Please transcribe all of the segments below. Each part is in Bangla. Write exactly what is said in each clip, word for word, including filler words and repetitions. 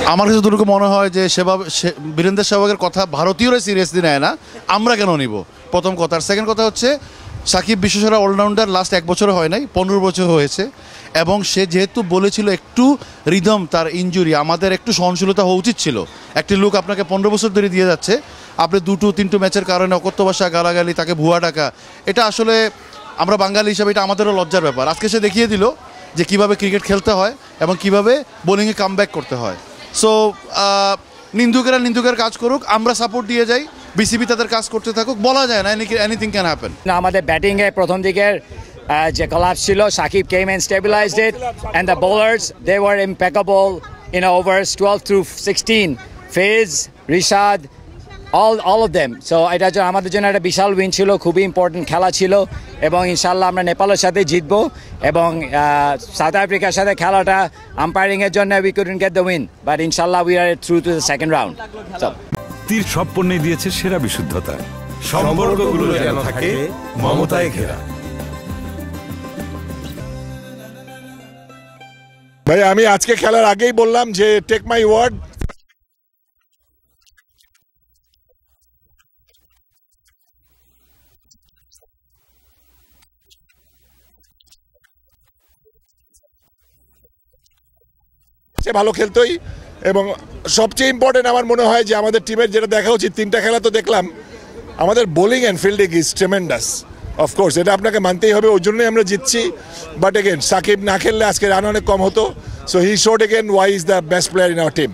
আমার কাছে দুটোকে মনে হয় যে সেবা বীরেন্দ্র সেহবাগের কথা ভারতীয়রা সিরিয়াসলি নেয় না, আমরা কেন নিব, প্রথম কথা। আর সেকেন্ড কথা হচ্ছে সাকিব বিশ্বসেরা অলরাউন্ডার লাস্ট এক বছর হয় নাই, পনেরো বছর হয়েছে, এবং সে যেহেতু বলেছিল একটু রিদম তার ইনজুরি, আমাদের একটু সহনশীলতা হওয়া উচিত ছিল। একটি লোক আপনাকে পনেরো বছর ধরে দিয়ে যাচ্ছে, আপনি দুটো তিনটে ম্যাচের কারণে অকথ্য ভাষা গালাগালি, তাকে ভুয়া টাকা, এটা আসলে আমরা বাঙালি হিসাবে এটা আমাদেরও লজ্জার ব্যাপার। আজকে সে দেখিয়ে দিল যে কীভাবে ক্রিকেট খেলতে হয় এবং কীভাবে বোলিংয়ে কামব্যাক করতে হয়। সো নিন্দুকেরা নিন্দুকের কাজ করুক, আমরা সাপোর্ট দিয়ে যাই, বিসিবি তাদের কাজ করতে থাকুক, বলা যায় না এনিথিং ক্যান হ্যাপেন। আমাদের ব্যাটিংয়ে প্রথম দিকের যে কলাপস ছিল, Shakib came and stabilized it, and the bowlers they were impeccable in overs twelve through sixteen, Fizz, Rishad, all all of them. So এটা আমাদের জন্য একটা বিশাল উইন ছিল, খুবই ইম্পর্টেন্ট খেলা ছিল, এবং ইনশাল্লাহ আমরা নেপালের সাথে জিতবো, এবং সাউথ আফ্রিকার সাথে খেলাটা আম্পায়ারিংয়ের জন্য we couldn't get the win, but ইনশাল্লাহ we are through to the second round. So তীর সব পণ্যে দিয়েছে সেরা বিশুদ্ধতা, সম্পর্কগুলো যেন থাকে মমতায় ঘেরা। ভাই আমি আজকে খেলার আগেই বললাম যে টেক মাই ওয়ার্ড, ভালো খেলতোই, এবং সবচেয়ে ইম্পর্টেন্ট আমার মনে হয় যে আমাদের টিমের যেটা দেখা উচিত, তিনটা খেলা তো দেখলাম, আমাদের bowling and fielding is tremendous. Of course এটা আপনাকে মানতেই হবে, ওই জন্যই আমরা জিতছি। বাট এগেন সাকিব না খেললে আজকে রান অনেক কম হতো। So he showed again why is the best player in our team.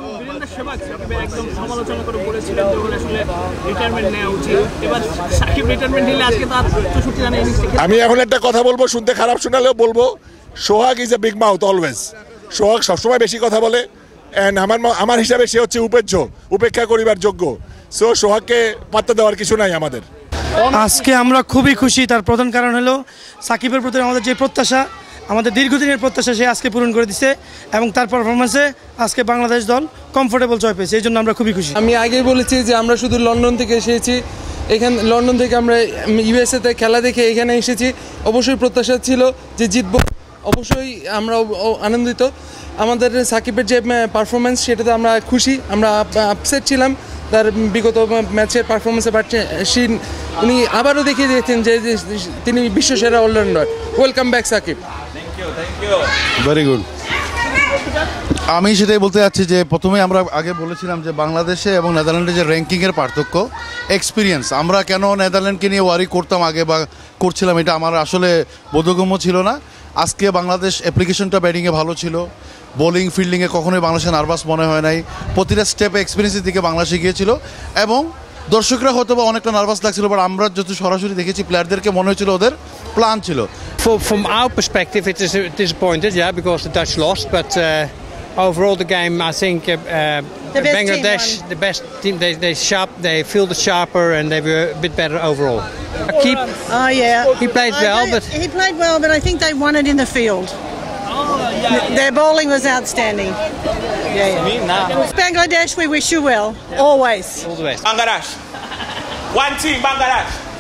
আমি এখন একটা কথা বলবো, শুনতে খারাপ শোনালেও বলবো, Sohag is a big mouth always. Sohag সবসময় বেশি কথা বলে, অ্যান্ড আমার আমার হিসাবে সে হচ্ছে উপেজ্য, উপেক্ষা করিবার যোগ্য। সো সোহাগকে পাত্তা দেওয়ার কিছু নাই আমাদের। আজকে আমরা খুবই খুশি, তার প্রধান কারণ হলো সাকিবের প্রতি আমাদের যে প্রত্যাশা, আমাদের দীর্ঘদিনের প্রত্যাশা, সে আজকে পূরণ করে দিচ্ছে, এবং তার পারফরমেন্সে আজকে বাংলাদেশ দল কমফোর্টেবল জয় পেয়েছে, এই জন্য আমরা খুবই খুশি। আমি আগেই বলেছি যে আমরা শুধু লন্ডন থেকে এসেছি, এখানে লন্ডন থেকে আমরা ইউএসএতে খেলা দেখে এখানে এসেছি, অবশ্যই প্রত্যাশা ছিল যে জিতবো, অবশ্যই আমরা আনন্দিত। আমাদের সাকিবের যে পারফরমেন্স সেটাতে আমরা খুশি, আমরা আপসেট ছিলাম তার বিগত ম্যাচের পারফরমেন্সে, বাট উনি আবারও দেখিয়ে দিয়েছেন যে তিনি বিশ্বসেরা allrounder. Welcome back Shakib. Very good. আমি সেটাই বলতে যাচ্ছি যে প্রথমে আমরা আগে বলেছিলাম যে বাংলাদেশে এবং নেদারল্যান্ডের যে র্যাঙ্কিংয়ের পার্থক্য, এক্সপিরিয়েন্স, আমরা কেন নেদারল্যান্ডকে নিয়ে ওয়ারি করতাম আগে বা করছিলাম, এটা আমার আসলে বোধগম্য ছিল না। আজকে বাংলাদেশ অ্যাপ্লিকেশনটা ব্যাটিংয়ে ভালো ছিল, বোলিং ফিল্ডিংয়ে কখনোই বাংলাদেশে নার্ভাস মনে হয় নাই, প্রতিটা স্টেপে এক্সপিরিয়েন্সের দিকে বাংলাদেশ গিয়েছিল, এবং দর্শকরা হয়তো বা অনেকটা নার্ভাস লাগছিল, বাট আমরা যত সরাসরি দেখেছি প্লেয়ারদেরকে মনে হয়েছিল ওদের প্ল্যান ছিল। From our perspective it is disappointed, yeah, because the Dutch lost, but uh, overall the game I think uh, uh, Bangladesh the best team, they they sharp, they fielded sharper and they were a bit better overall. Keep, oh yeah, he played I well, but he played well, but I think they won it in the field. Their bowling was outstanding. Yeah, yeah. Bangladesh, we wish you well, always. All the best. Bangladesh. One team, Bangladesh.